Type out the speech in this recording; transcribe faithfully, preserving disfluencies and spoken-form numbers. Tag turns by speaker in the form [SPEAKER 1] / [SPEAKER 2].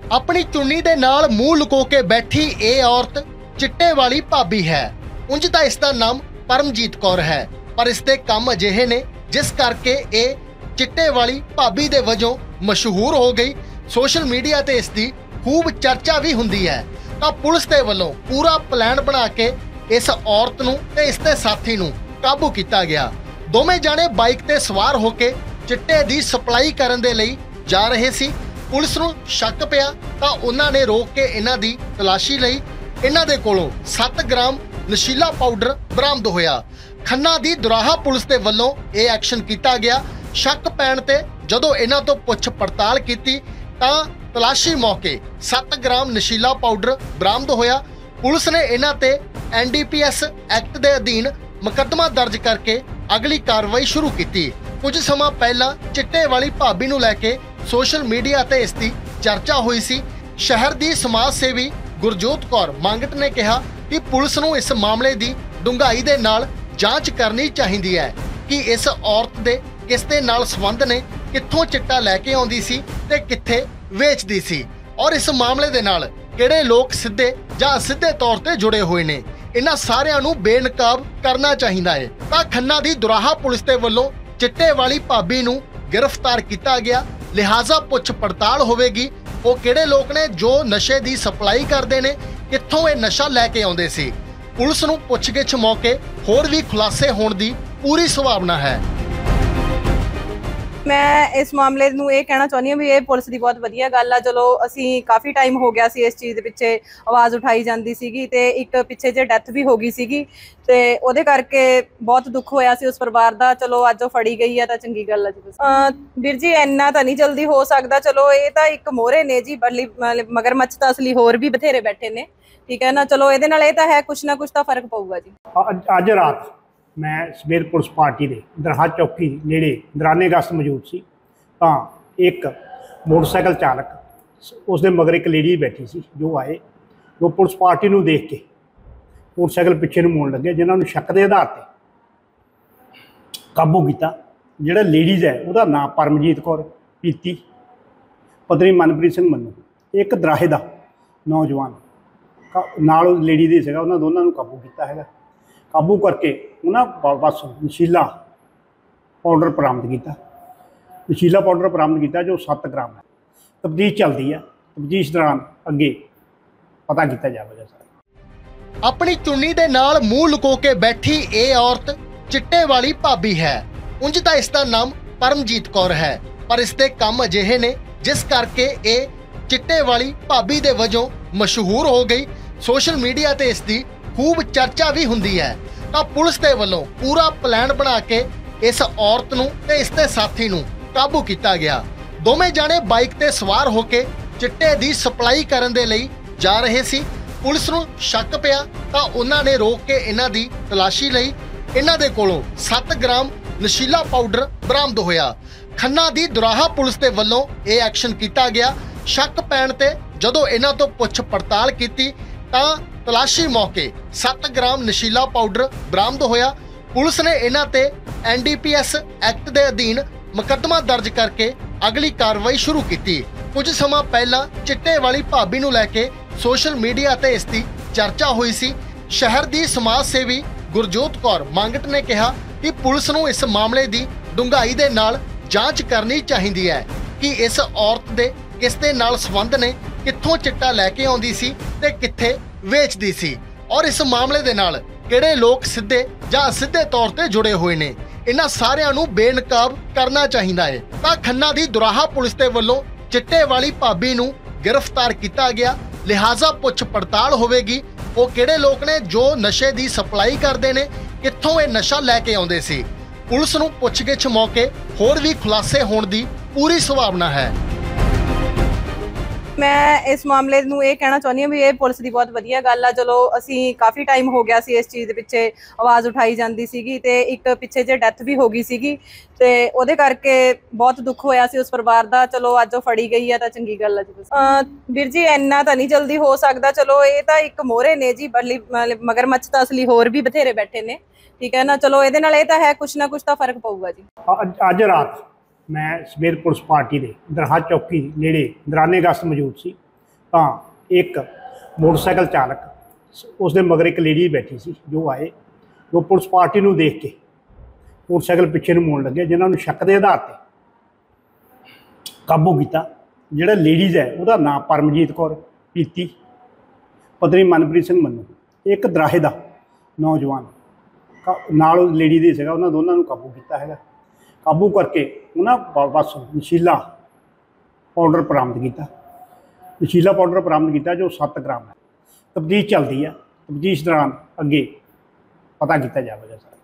[SPEAKER 1] अपनी चुन्नी दे नाल मूंह लुको के बैठी ये औरत चिट्टे वाली भाभी है। उंज तां इसदा नाम परमजीत कौर है, पर इसके काम अजिहे ने जिस करके ये चिट्टे वाली भाभी दे वजों मशहूर हो गई। सोशल मीडिया ते इसकी खूब चर्चा भी हुंदी है। तां पुलिस दे वल्लों पूरा प्लान बना के इस औरत नूं ते इसके साथी नूं काबू किया गया। दोवें जाने बाइक ते सवार होके चिट्टे दी सप्लाई करन दे लई जा रहे सी। पुलिस नूं शक पिया तां उन्हां ने रोक के इन्हां दी तलाशी लई। इन्हां दे कोलों सत्त ग्राम नशीला पाउडर बरामद होया। खन्ना दी दुराहा पुलिस दे वल्लों यह एक्शन किया गया। शक पैण ते जदों इन्हां तों पुछ पड़ताल कीती तां तलाशी मौके सत्त ग्राम नशीला पाउडर बरामद होया। पुलिस ने इन्हां ते N D P S act दे अधीन मुकदमा दर्ज करके अगली कार्रवाई शुरू की। कुछ समा पहला चिट्टे वाली भाभी नूं लैके सोशल मीडिया ते इसकी चर्चा हुई सी। शहर दी समाज सेवी गुरजोत कौर मांगट ने कहा कि पुलिस नूं इस मामले की डूंघाई दे नाल जांच करनी चाहिदी है कि इस औरत दे किस दे नाल संबंध ने, कित्थों चिट्टा लैके आउंदी सी ते कित्थे वेचदी सी, और इस मामले दे नाल किहड़े लोग सिद्धे जां असिद्धे तौर ते जुड़े हुए ने। इन्हां सारिआं नूं बेनकाब करना चाहिदा है। तां खन्ना दी दुराहा पुलिस दे वल्लों चिट्टे वाली भाभी नूं गिरफ्तार किया गया। लिहाजा पुछ पड़ताल होवेगी वो किहड़े लोग ने जो नशे की सप्लाई करते हैं, कित्थों ये नशा लैके आउंदे सी। पुलिस नूं पुछगिछ मौके होर भी खुलासे होने की पूरी संभावना है।
[SPEAKER 2] मैं इस मामले नूं ये कहना चाਹੁੰਦੀ ਹਾਂ भी ये पुलिस की बहुत वधिया गल आ। चलो असी काफ़ी टाइम हो गया सी इस चीज़ के पिछे आवाज़ उठाई जाती सीगी ते एक पिछे जे डैथ भी हो गई सीगी ते उहदे करके बहुत दुख होया सी उस परिवार का। चलो अज वो फड़ी गई है तो चंगी गल है। वीर जी इन्ना तो नहीं जल्दी हो सकता। चलो ये तो एक मोहरे ने जी, बली मगरमच्छ तो असली होर भी बथेरे बैठे ने, ठीक है ना। चलो ये नाल ये तो है कुछ ना कुछ तो फर्क पऊगा जी।
[SPEAKER 3] अज रात मैं सवेर पुलिस पार्टी के दरहा चौकी नेड़े दराने गश्त मौजूद सी तां एक मोटरसाइकिल चालक उसके मगर एक लेडी बैठी सी जो आए, जो पुलिस पार्टी नूं देख के मोटरसाइकिल पिछे नूं मोड़न लगे, जिन्होंने शक के आधार पर काबू किया। जिहड़ा लेडीज़ है उसका नाम परमजीत कौर पीती, पत्नी मनप्रीत सिंह मन्नू, एक दराहे का नौजवान नाल लेडी दे सीगा। उन्होंने दोनों नूं काबू किया है। काबू करके उन्होंने बस नशीला पाउडर बरामद किया। नशीला पाउडर बरामद किया जो सत्त ग्राम है। तफ्तीश चलती है, तफ्तीश दौरान अगे पता किया जाएगा।
[SPEAKER 1] अपनी चुन्नी दे नाल मूंह लुको के बैठी ये औरत चिट्टे वाली भाभी है। उंज तां इसदा नाम परमजीत कौर है, पर इसके काम अजिहे ने जिस करके ये चिट्टे वाली भाभी दे वजों मशहूर हो गई। सोशल मीडिया ते इसकी खूब चर्चा भी हुंदी है। तां पुलिस दे वल्लों पूरा प्लान बना के इस औरत नूं ते इसके साथी नूं काबू किया गया। दोवें जाने बाइक ते सवार होके चिट्टे दी सप्लाई करन दे लई जा रहे सी। पुलिस नूं शक पिया तां उन्हां ने रोक के इन्हां दी तलाशी लई। इन्हां दे कोलों सत्त ग्राम नशीला पाउडर बरामद होया। खन्ना दी दुराहा पुलिस दे वल्लों यह एक्शन किया गया। शक पैण ते जदों इन्हां तों पुछ पड़ताल कीती तां तलाशी मौके सत्त ग्राम नशीला पाउडर बरामद होया। पुलिस ने इन्हां ते N D P S act दे अधीन मुकदमा दर्ज करके अगली कार्रवाई शुरू की। कुछ समा पहला चिट्टे वाली भाभी नूं लैके सोशल मीडिया ते इसकी चर्चा हुई सी। शहर दी समाज सेवी गुरजोत कौर मांगट ने कहा कि पुलिस नूं इस मामले की डूंघाई दे नाल जांच करनी चाहिदी है कि इस औरत दे किस दे नाल संबंध ने, कित्थों चिट्टा लैके आउंदी सी ते कित्थे वेचदी सी, और इस मामले दे नाल किहड़े लोग सिद्धे जां असिद्धे तौर ते जुड़े हुए ने। इन्हां सारिआं नूं बेनकाब करना चाहिदा है। तां खन्ना दी दुराहा पुलिस दे वल्लों चिट्टे वाली भाभी नूं गिरफ्तार किया गया। लिहाजा पुछ पड़ताल होवेगी वो किहड़े लोग ने जो नशे की सप्लाई करते हैं, कित्थों ये नशा लैके आउंदे सी। पुलिस नूं पुछगिछ मौके होर भी खुलासे होने की पूरी संभावना है।
[SPEAKER 2] मैं इस मामले नूं ये कहना चाਹੁੰਦੀ ਹਾਂ भी ये पुलिस की बहुत वधिया गल आ। चलो असी काफ़ी टाइम हो गया सी इस चीज़ के पिछे आवाज़ उठाई जाती सीगी ते एक पिछे जे डैथ भी हो गई सीगी ते उहदे करके बहुत दुख होया सी उस परिवार का। चलो अज वो फड़ी गई है तो चंगी गल है। वीर जी इन्ना तो नहीं जल्दी हो सकता। चलो ये तो एक मोहरे ने जी, बली मगरमच्छ तो असली होर भी बथेरे बैठे ने, ठीक है ना। चलो ये नाल ये तो है कुछ ना कुछ तो फर्क पऊगा जी।
[SPEAKER 3] अज रात मैं सवेर पुलिस पार्टी के दरहा चौकी नेड़े दराने गश्त मौजूद सी ਤਾਂ ਇੱਕ ਮੋਟਰਸਾਈਕਲ ਚਾਲਕ ਉਸ ਦੇ ਮਗਰ ਇੱਕ ਲੇਡੀ ਬੈਠੀ ਸੀ ਜੋ ਆਏ, ਜੋ ਪੁਲਿਸ ਪਾਰਟੀ ਨੂੰ ਦੇਖ ਕੇ ਮੋਟਰਸਾਈਕਲ ਪਿੱਛੇ ਨੂੰ ਮੋੜਨ ਲੱਗੇ, ਜਿਨ੍ਹਾਂ ਨੂੰ ਸ਼ੱਕ ਦੇ ਆਧਾਰ ਤੇ ਕਾਬੂ ਕੀਤਾ। ਜਿਹੜਾ ਲੇਡੀਜ਼ ਹੈ ਉਹਦਾ ਨਾਮ ਪਰਮਜੀਤ ਕੌਰ ਪੀਤੀ, ਪਤਨੀ ਮਨਪ੍ਰੀਤ ਸਿੰਘ ਮੰਨੂ, ਇੱਕ ਦਰਾਹੇ ਦਾ ਨੌਜਵਾਨ ਨਾਲ ਉਸ ਲੇਡੀ ਦੇ ਸੀਗਾ, ਉਹਨਾਂ ਦੋਨਾਂ ਨੂੰ ਕਾਬੂ ਕੀਤਾ ਹੈਗਾ। ਕਾਬੂ ਕਰਕੇ ਉਹਨਾਂ ਬਸ ਨਸ਼ੀਲਾ ਪਾਊਡਰ ਬਰਾਮਦ ਕੀਤਾ, ਨਸ਼ੀਲਾ ਪਾਊਡਰ ਬਰਾਮਦ ਕੀਤਾ ਜੋ ਸੱਤ ਗ੍ਰਾਮ ਹੈ। ਤਫਤੀਸ਼ ਚੱਲਦੀ ਹੈ, ਤਫਤੀਸ਼ ਦੌਰਾਨ ਅੱਗੇ ਪਤਾ ਕੀਤਾ ਜਾਵੇਗਾ।